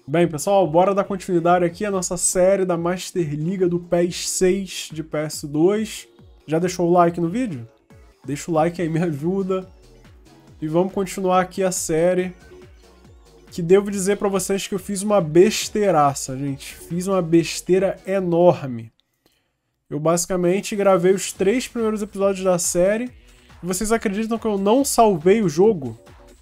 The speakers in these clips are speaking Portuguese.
Bem, pessoal, bora dar continuidade aqui à nossa série da Master Liga do PES 6 de PS2. Já deixou o like no vídeo? Deixa o like aí, me ajuda. E vamos continuar aqui a série. Que devo dizer pra vocês que eu fiz uma besteiraça, gente. Fiz uma besteira enorme. Eu basicamente gravei os 3 primeiros episódios da série. E vocês acreditam que eu não salvei o jogo?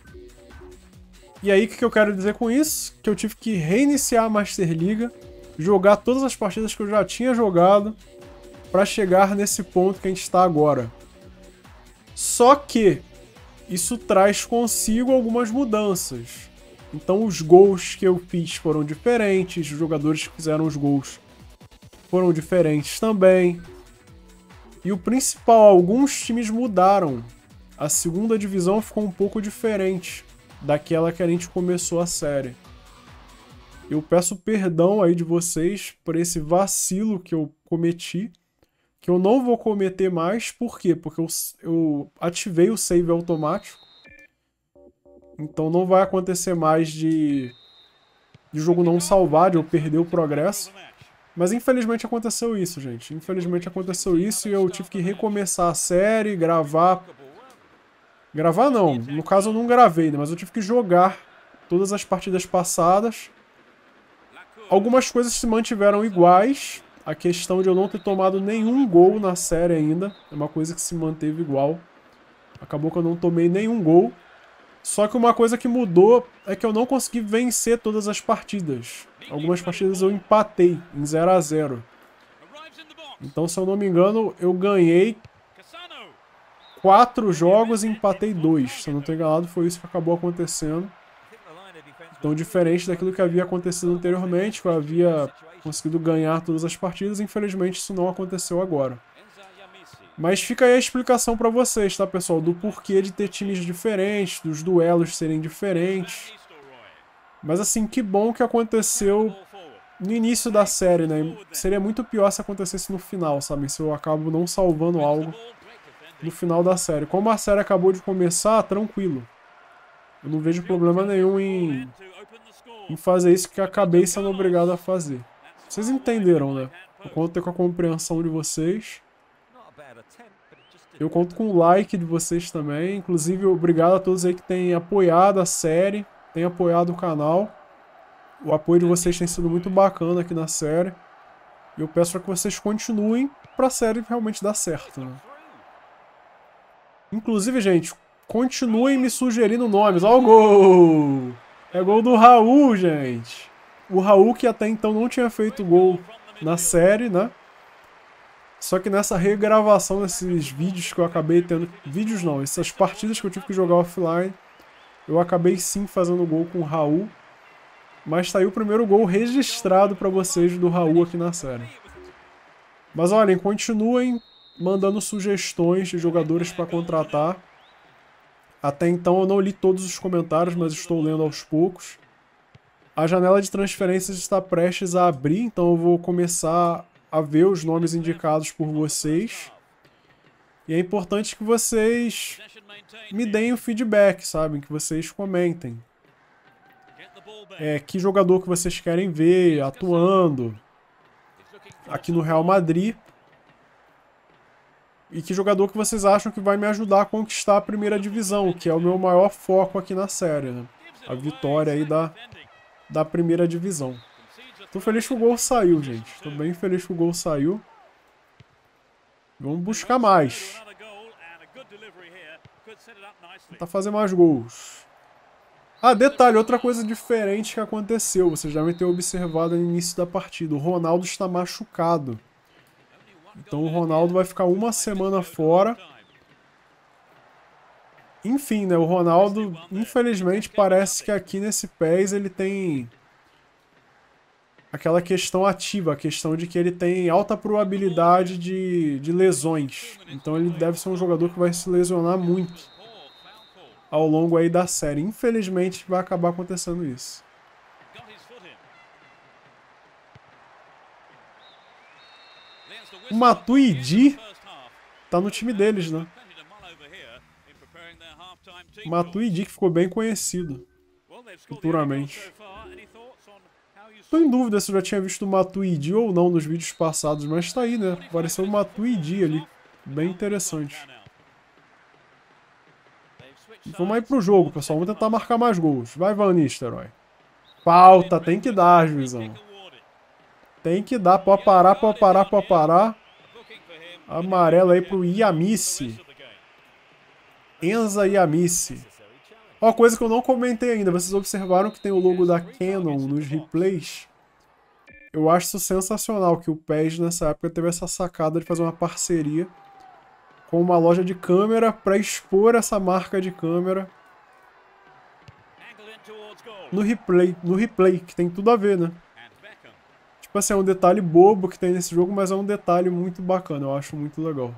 E aí, o que eu quero dizer com isso? Que eu tive que reiniciar a Master Liga, jogar todas as partidas que eu já tinha jogado, para chegar nesse ponto que a gente está agora. Só que isso traz consigo algumas mudanças. Então os gols que eu fiz foram diferentes, os jogadores que fizeram os gols foram diferentes também. E o principal, alguns times mudaram. A segunda divisão ficou um pouco diferente daquela que a gente começou a série. Eu peço perdão aí de vocês por esse vacilo que eu cometi, que eu não vou cometer mais. Por quê? Porque eu ativei o save automático, então não vai acontecer mais de o jogo não salvar, de eu perder o progresso. Mas infelizmente aconteceu isso, gente. Infelizmente aconteceu isso e eu tive que recomeçar a série, gravar. Gravar não, no caso eu não gravei, né? Mas eu tive que jogar todas as partidas passadas. Algumas coisas se mantiveram iguais. A questão de eu não ter tomado nenhum gol na série ainda é uma coisa que se manteve igual. Acabou que eu não tomei nenhum gol. Só que uma coisa que mudou é que eu não consegui vencer todas as partidas. Algumas partidas eu empatei em 0 a 0. Então, se eu não me engano, eu ganhei 4 jogos e empatei 2. Se eu não estou enganado, foi isso que acabou acontecendo. Então, diferente daquilo que havia acontecido anteriormente, que eu havia conseguido ganhar todas as partidas, infelizmente isso não aconteceu agora. Mas fica aí a explicação pra vocês, tá, pessoal? Do porquê de ter times diferentes, dos duelos serem diferentes. Mas assim, que bom que aconteceu no início da série, né? Seria muito pior se acontecesse no final, sabe? Se eu acabo não salvando algo no final da série. Como a série acabou de começar, tranquilo. Eu não vejo problema nenhum em fazer isso que eu acabei sendo obrigado a fazer. Vocês entenderam, né? Eu conto com a compreensão de vocês. Eu conto com o like de vocês também. Inclusive, obrigado a todos aí que têm apoiado a série, têm apoiado o canal. O apoio de vocês tem sido muito bacana aqui na série. E eu peço para que vocês continuem para a série realmente dar certo, né? Inclusive, gente, continuem me sugerindo nomes. Ó o gol! É gol do Raul, gente. O Raul que até então não tinha feito gol na série, né? Só que nessa regravação desses vídeos que eu acabei tendo... Vídeos não, essas partidas que eu tive que jogar offline, eu acabei sim fazendo gol com o Raul. Mas tá aí o primeiro gol registrado pra vocês do Raul aqui na série. Mas olhem, continuem mandando sugestões de jogadores pra contratar. Até então eu não li todos os comentários, mas estou lendo aos poucos. A janela de transferências está prestes a abrir, então eu vou começar a ver os nomes indicados por vocês. E é importante que vocês me deem o feedback, sabe? Que vocês comentem. Que jogador que vocês querem ver atuando aqui no Real Madrid. E que jogador que vocês acham que vai me ajudar a conquistar a primeira divisão, que é o meu maior foco aqui na série, né? A vitória aí da primeira divisão. Tô feliz que o gol saiu, gente. Tô bem feliz que o gol saiu. Vamos buscar mais. Tentar fazer mais gols. Ah, detalhe, outra coisa diferente que aconteceu. Vocês devem ter observado no início da partida. O Ronaldo está machucado. Então o Ronaldo vai ficar uma semana fora. Enfim, né? O Ronaldo, infelizmente, parece que aqui nesse PES ele tem aquela questão ativa, a questão de que ele tem alta probabilidade de lesões. Então ele deve ser um jogador que vai se lesionar muito ao longo aí da série. Infelizmente vai acabar acontecendo isso. O Matuidi tá no time deles, né? O Matuidi que ficou bem conhecido futuramente. Tô em dúvida se eu já tinha visto o Matuidi ou não nos vídeos passados, mas tá aí, né? Apareceu o Matuidi ali. Bem interessante. Vamos aí pro jogo, pessoal. Vamos tentar marcar mais gols. Vai, Van Nistelrooy. Falta, tem que dar, juizão. Tem que dar, pode parar, pode parar, pode parar. Amarelo aí pro Yamisi. Enza Yamisi. Ó, coisa que eu não comentei ainda. Vocês observaram que tem o logo da Canon nos replays? Eu acho isso sensacional, que o PES nessa época teve essa sacada de fazer uma parceria com uma loja de câmera para expor essa marca de câmera no replay, que tem tudo a ver, né? Tipo assim, é um detalhe bobo que tem nesse jogo, mas é um detalhe muito bacana, eu acho muito legal.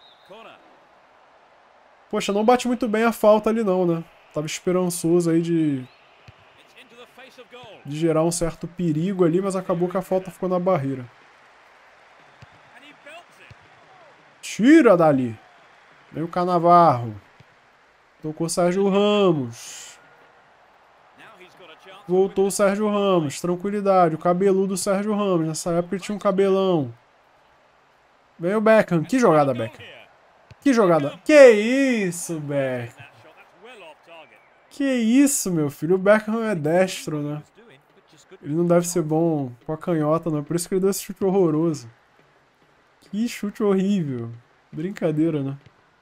Poxa, não bate muito bem a falta ali não, né? Tava esperançoso aí de gerar um certo perigo ali, mas acabou que a falta ficou na barreira. Tira dali! Vem o Canavarro. Tocou o Sérgio Ramos. Voltou o Sérgio Ramos. Tranquilidade. O cabeludo Sérgio Ramos. Nessa época ele tinha um cabelão. Vem o Beckham. Que jogada, Beckham. Que jogada. Que isso, Beckham. Que isso, meu filho. O Beckham é destro, né? Ele não deve ser bom com a canhota, não. Por isso que ele deu esse chute horroroso. Que chute horrível. Brincadeira, né?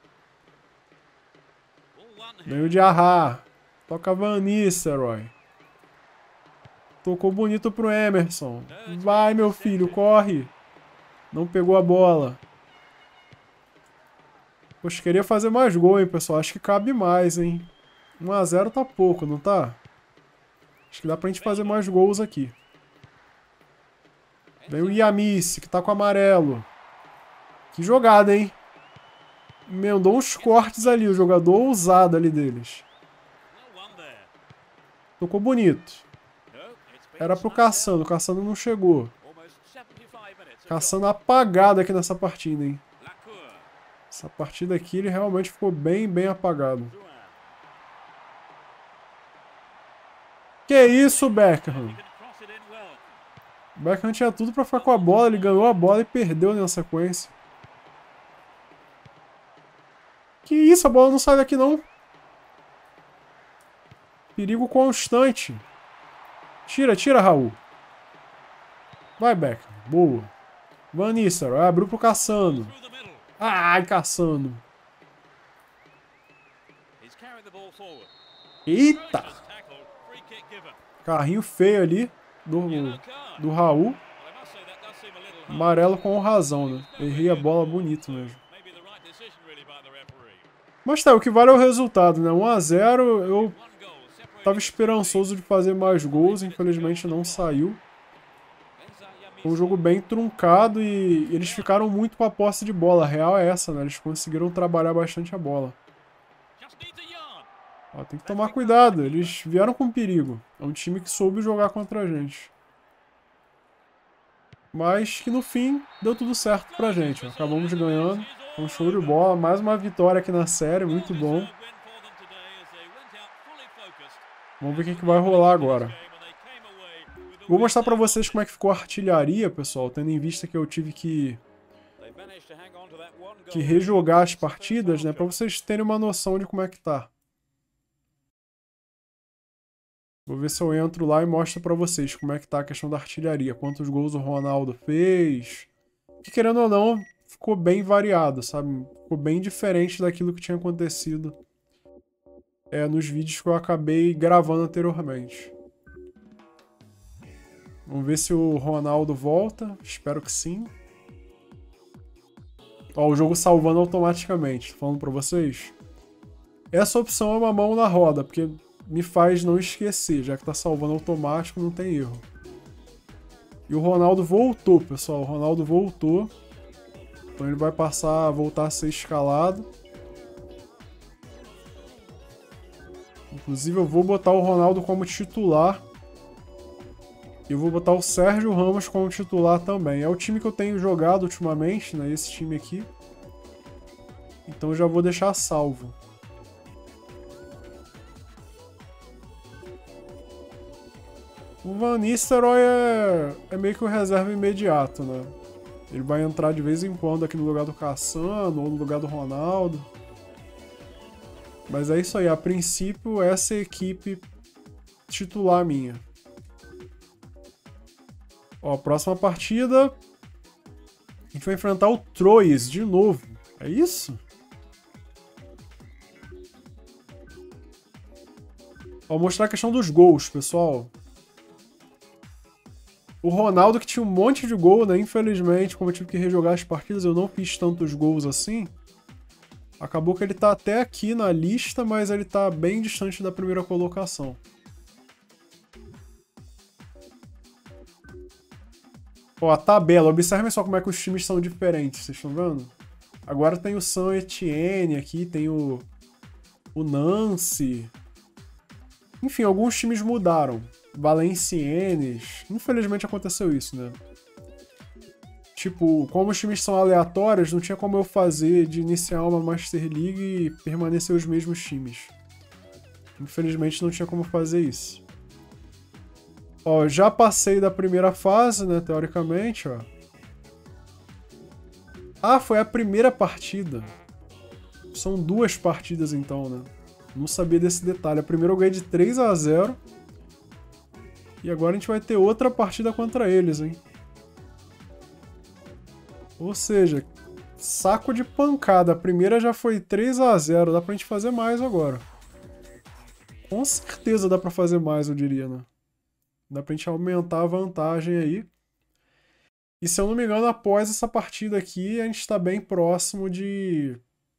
Vem o Diarra. Toca Van Nistelrooy. Tocou bonito pro Emerson. Vai, meu filho, corre. Não pegou a bola. Poxa, queria fazer mais gol, hein, pessoal. Acho que cabe mais, hein. 1 a 0 tá pouco, não tá? Acho que dá pra gente fazer mais gols aqui. Vem o Yamisi, que tá com amarelo. Que jogada, hein. Emendou uns cortes ali, o jogador ousado ali deles. Tocou bonito. Era pro Cassano, o Cassano não chegou. Cassano apagado aqui nessa partida, hein. Essa partida aqui ele realmente ficou bem apagado. Que isso, Beckham? O Beckham tinha tudo pra ficar com a bola, ele ganhou a bola e perdeu na sequência. Que isso, a bola não sai daqui não. Perigo constante. Tira, tira, Raul. Vai, Beckham. Boa. Van Nistelrooy, abriu pro Cassano. Ai, Cassano. Eita! Carrinho feio ali do Raul. Amarelo com razão, né? Errei a bola bonito mesmo. Mas tá, o que vale é o resultado, né? 1 a 0, eu tava esperançoso de fazer mais gols, infelizmente não saiu. Foi um jogo bem truncado e eles ficaram muito com a posse de bola. A real é essa, né? Eles conseguiram trabalhar bastante a bola. Ó, tem que tomar cuidado, eles vieram com perigo. É um time que soube jogar contra a gente. Mas que no fim deu tudo certo pra gente. Ó. Acabamos ganhando. Um show de bola. Mais uma vitória aqui na série, muito bom. Vamos ver o que vai rolar agora. Vou mostrar pra vocês como é que ficou a artilharia, pessoal. Tendo em vista que eu tive que rejogar as partidas, né? Pra vocês terem uma noção de como é que tá. Vou ver se eu entro lá e mostro pra vocês como é que tá a questão da artilharia. Quantos gols o Ronaldo fez. Que, querendo ou não, ficou bem variado, sabe? Ficou bem diferente daquilo que tinha acontecido nos vídeos que eu acabei gravando anteriormente. Vamos ver se o Ronaldo volta. Espero que sim. Ó, o jogo salvando automaticamente. Tô falando pra vocês. Essa opção é uma mão na roda, porque me faz não esquecer. Já que tá salvando automático, não tem erro. E o Ronaldo voltou, pessoal. O Ronaldo voltou. Então ele vai voltar a ser escalado. Inclusive eu vou botar o Ronaldo como titular. E eu vou botar o Sérgio Ramos como titular também. É o time que eu tenho jogado ultimamente, né? Esse time aqui. Então eu já vou deixar salvo. O Van Nistelrooy é meio que um reserva imediato, né? Ele vai entrar de vez em quando aqui no lugar do Cassano ou no lugar do Ronaldo. Mas é isso aí, a princípio essa é a equipe titular minha. Ó, próxima partida a gente vai enfrentar o Troyes de novo. É isso? Ó, vou mostrar a questão dos gols, pessoal. O Ronaldo, que tinha um monte de gol, né? Infelizmente, como eu tive que rejogar as partidas, eu não fiz tantos gols assim. Acabou que ele tá até aqui na lista, mas ele tá bem distante da primeira colocação. Ó, a tabela. Observem só como é que os times são diferentes, vocês estão vendo? Agora tem o Saint-Étienne aqui, tem o Nancy. Enfim, alguns times mudaram. Valenciennes. Infelizmente aconteceu isso, né? Tipo, como os times são aleatórios, não tinha como eu fazer de iniciar uma Master League e permanecer os mesmos times. Infelizmente não tinha como fazer isso. Ó, já passei da primeira fase, né, teoricamente, ó. Ah, foi a primeira partida. São 2 partidas então, né? Não sabia desse detalhe. A primeira eu ganhei de 3-0. E agora a gente vai ter outra partida contra eles, hein? Ou seja, saco de pancada. A primeira já foi 3-0. Dá pra gente fazer mais agora. Com certeza dá pra fazer mais, eu diria, né? Dá pra gente aumentar a vantagem aí. E se eu não me engano, após essa partida aqui, a gente tá bem próximo de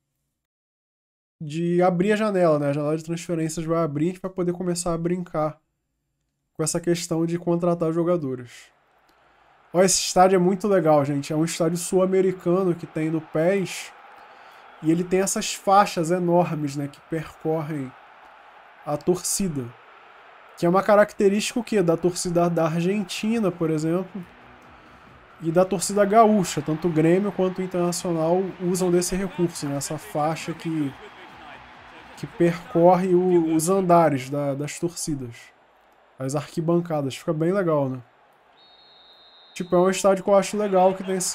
abrir a janela, né? A janela de transferências vai abrir e a gente vai poder começar a brincar com essa questão de contratar jogadores. Ó, esse estádio é muito legal, gente. É um estádio sul-americano que tem no PES. E ele tem essas faixas enormes, né? Que percorrem a torcida. Que é uma característica o quê? Da torcida da Argentina, por exemplo. E da torcida gaúcha. Tanto o Grêmio quanto o Internacional usam desse recurso, né? Essa faixa que percorre os andares das torcidas. As arquibancadas. Fica bem legal, né? Tipo, é um estádio que eu acho legal que tem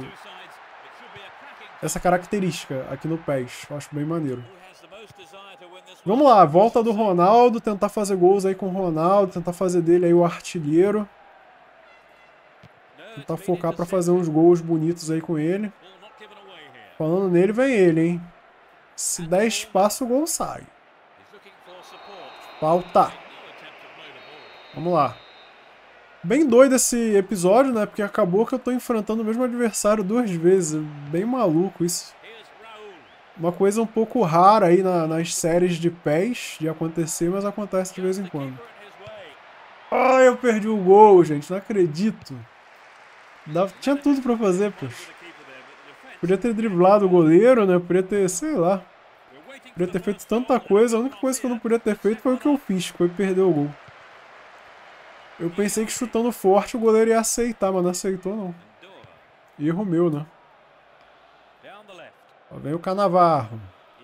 essa característica aqui no PES. Eu acho bem maneiro. Vamos lá, volta do Ronaldo, tentar fazer gols aí com o Ronaldo, tentar fazer dele aí o artilheiro. Tentar focar pra fazer uns gols bonitos aí com ele. Falando nele, vem ele, hein? Se der espaço, o gol sai. Falta. Vamos lá. Bem doido esse episódio, né? Porque acabou que eu tô enfrentando o mesmo adversário 2 vezes. Bem maluco isso. Uma coisa um pouco rara aí nas séries de PES de acontecer, mas acontece de vez em quando. Ai, eu perdi o gol, gente. Não acredito. Tinha tudo pra fazer, poxa. Podia ter driblado o goleiro, né? Podia ter, sei lá. Podia ter feito tanta coisa. A única coisa que eu não podia ter feito foi o que eu fiz, que foi perder o gol. Eu pensei que chutando forte o goleiro ia aceitar, mas não aceitou não. Erro meu, né? Ó, vem o Cannavaro.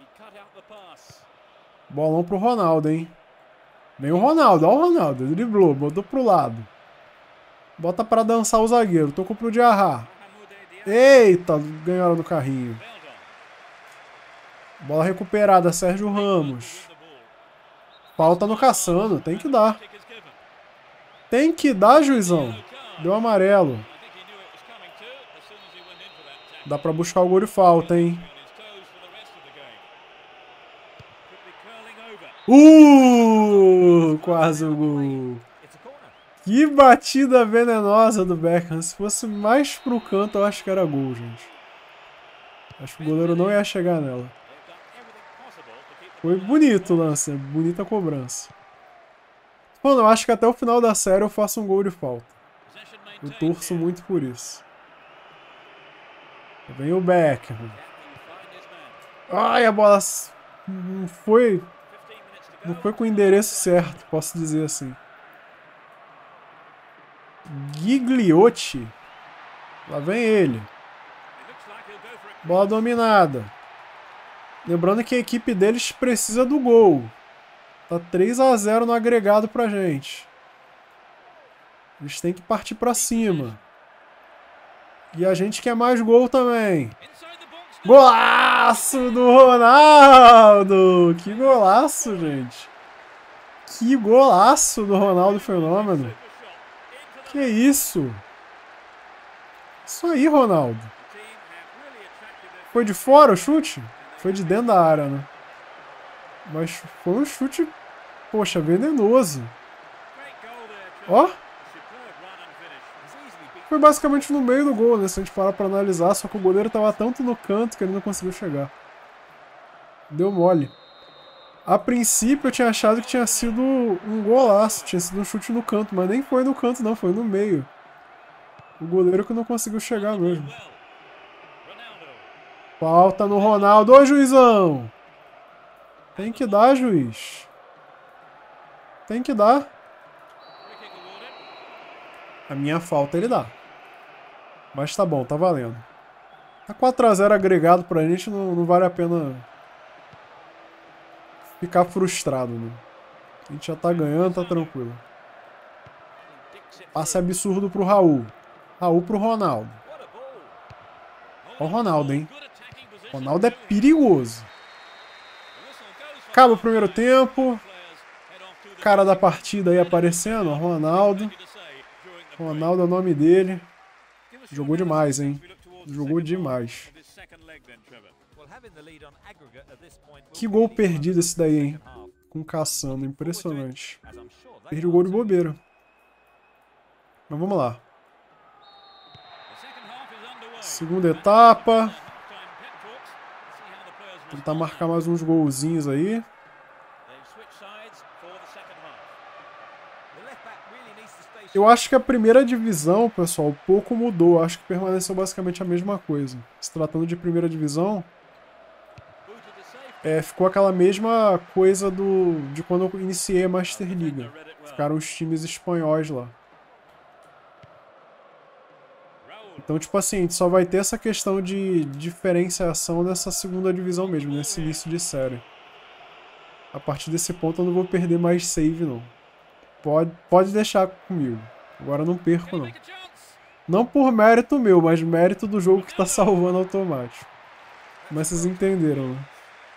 Bolão pro Ronaldo, hein? Vem o Ronaldo, ó o Ronaldo. Ele driblou, botou pro lado. Bota pra dançar o zagueiro. Tocou pro Diarra. Eita, ganharam no carrinho. Bola recuperada, Sérgio Ramos. Falta no Cassano, tem que dar. Tem que dar, juizão. Deu amarelo. Dá pra buscar o gol de falta, hein? Quase o gol. Que batida venenosa do Beckham. Se fosse mais pro canto, eu acho que era gol, gente. Acho que o goleiro não ia chegar nela. Foi bonito o lance, bonita a cobrança. Mano, eu acho que até o final da série eu faço um gol de falta. Eu torço muito por isso. Vem o Beckham. Ai, a bola não foi com o endereço certo, posso dizer assim. Gigliotti. Lá vem ele. Bola dominada. Lembrando que a equipe deles precisa do gol. Tá 3-0 no agregado pra gente. Eles têm que partir pra cima. E a gente quer mais gol também. Golaço do Ronaldo! Que golaço, gente. Que golaço do Ronaldo Fenômeno. Que isso? Isso aí, Ronaldo. Foi de fora o chute? Foi de dentro da área, né? Mas foi um chute, poxa, venenoso. Ó. Foi basicamente no meio do gol, né? Se a gente parar pra analisar, só que o goleiro tava tanto no canto que ele não conseguiu chegar. Deu mole. A princípio eu tinha achado que tinha sido um golaço, tinha sido um chute no canto, mas nem foi no canto não, foi no meio. O goleiro que não conseguiu chegar mesmo. Falta no Ronaldo. Ô, juizão! Tem que dar, juiz. Tem que dar. A minha falta ele dá. Mas tá bom, tá valendo. Tá 4 a 0 agregado pra gente, não vale a pena ficar frustrado, né? A gente já tá ganhando, tá tranquilo. Passe absurdo pro Raul. Raul pro Ronaldo. Ó o Ronaldo, hein? Ronaldo é perigoso. Acaba o primeiro tempo. Cara da partida aí aparecendo, ó, Ronaldo. Ronaldo é o nome dele. Jogou demais, hein? Jogou demais. Que gol perdido esse daí, hein? Com o Cassano, impressionante. Perdi o gol de bobeira. Mas vamos lá. Segunda etapa. Tentar marcar mais uns golzinhos aí. Eu acho que a primeira divisão, pessoal, pouco mudou. Acho que permaneceu basicamente a mesma coisa. Se tratando de primeira divisão, ficou aquela mesma coisa de quando eu iniciei a Master Liga. Ficaram os times espanhóis lá. Então, tipo assim, a gente só vai ter essa questão de diferenciação nessa segunda divisão mesmo, nesse início de série. A partir desse ponto eu não vou perder mais save, não. Pode deixar comigo. Agora eu não perco, não. Não por mérito meu, mas mérito do jogo que tá salvando automático. Mas vocês entenderam, né?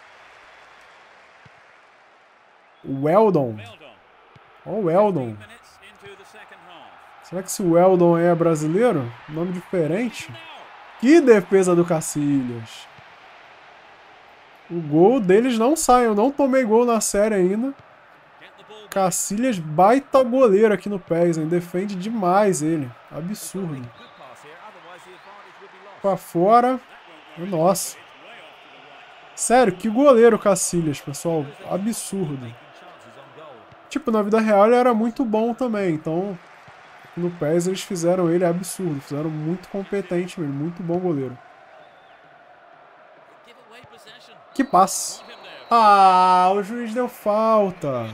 O Weldon. Ó o Weldon. Será que esse Weldon é brasileiro? Nome diferente? Que defesa do Cacilhas. O gol deles não sai. Eu não tomei gol na série ainda. Cacilhas, baita goleiro aqui no PES, hein? Defende demais ele. Absurdo. Pra fora. Nossa. Sério, que goleiro Cacilhas, pessoal. Absurdo. Tipo, na vida real ele era muito bom também, então no PES eles fizeram ele absurdo, fizeram muito competente mesmo, muito bom goleiro. Que passe. Ah, o juiz deu falta.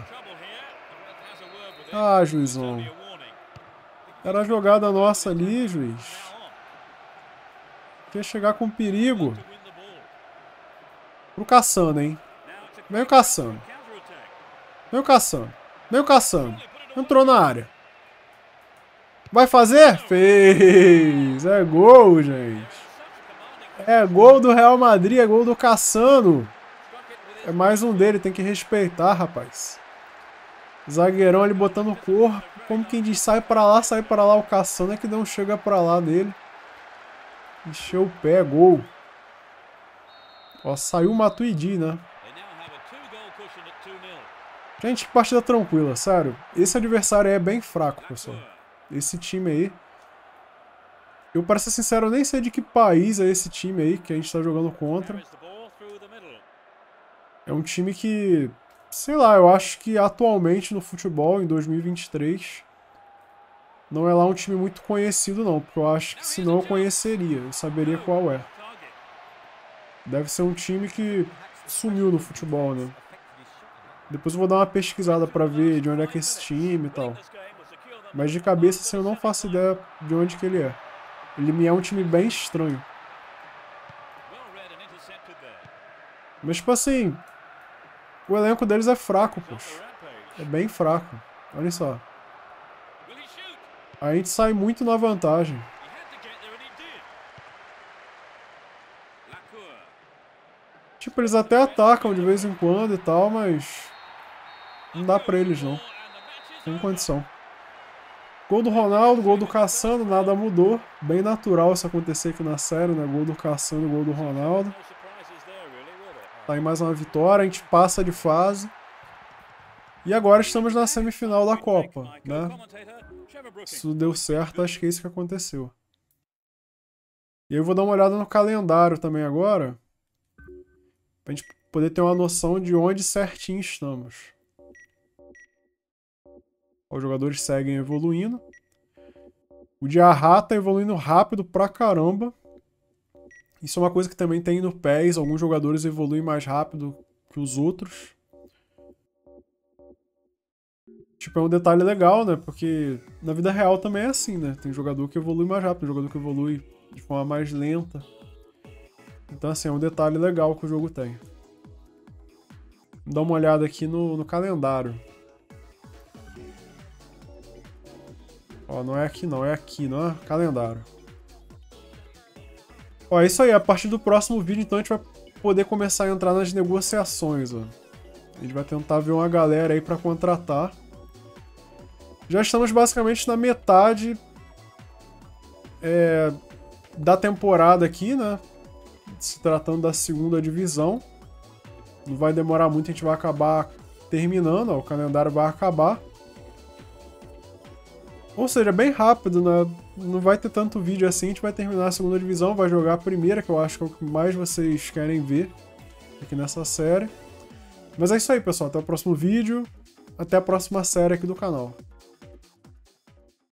Ah, juizão. Era a jogada nossa ali, juiz. Quer chegar com perigo. Pro Cassano, hein. Vem o Cassano. Vem o Cassano. Vem o Cassano. Entrou na área. Vai fazer? Fez. É gol, gente. É gol do Real Madrid, é gol do Cassano. É mais um dele, tem que respeitar, rapaz. Zagueirão ali botando o corpo. Como quem diz, sai pra lá. O Cassano é que não chega pra lá nele. Encheu o pé, gol. Ó, saiu o Matuidi, né? Gente, que partida tranquila, sério. Esse adversário aí é bem fraco, pessoal. Esse time aí. Eu, para ser sincero, eu nem sei de que país é esse time aí que a gente tá jogando contra. É um time que, sei lá, eu acho que atualmente no futebol, em 2023, não é lá um time muito conhecido não, porque eu acho que senão eu conheceria, eu saberia qual é. Deve ser um time que sumiu no futebol, né? Depois eu vou dar uma pesquisada pra ver de onde é que é esse time e tal. Mas de cabeça assim, eu não faço ideia de onde que ele é. Ele me é um time bem estranho. Mas tipo assim, o elenco deles é fraco, poxa. É bem fraco. Olha só. a gente sai muito na vantagem. Tipo, eles até atacam de vez em quando e tal, mas não dá pra eles não. Sem condição. Gol do Ronaldo, gol do Cassano, nada mudou. Bem natural isso acontecer aqui na série, né? Gol do Cassano, gol do Ronaldo. Tá aí mais uma vitória, a gente passa de fase. E agora estamos na semifinal da Copa, né? Se deu certo, acho que é isso que aconteceu. E eu vou dar uma olhada no calendário também agora, pra gente poder ter uma noção de onde certinho estamos. Os jogadores seguem evoluindo. O Diarra tá evoluindo rápido pra caramba. Isso é uma coisa que também tem no PES. Alguns jogadores evoluem mais rápido que os outros. Tipo, é um detalhe legal, né? Porque na vida real também é assim, né? Tem jogador que evolui mais rápido, jogador que evolui de forma mais lenta. Então, assim, é um detalhe legal que o jogo tem. Vou dar uma olhada aqui no calendário. Ó, não é aqui não, é aqui, não é? Calendário. Ó, é isso aí. A partir do próximo vídeo, então, a gente vai poder começar a entrar nas negociações, ó. A gente vai tentar ver uma galera aí pra contratar. Já estamos basicamente na metade da temporada aqui, né? Se tratando da segunda divisão. Não vai demorar muito, a gente vai acabar terminando, ó, o calendário vai acabar. Ou seja, bem rápido, né? Não vai ter tanto vídeo assim, a gente vai terminar a segunda divisão, vai jogar a primeira, que eu acho que é o que mais vocês querem ver aqui nessa série. Mas é isso aí, pessoal. Até o próximo vídeo. Até a próxima série aqui do canal.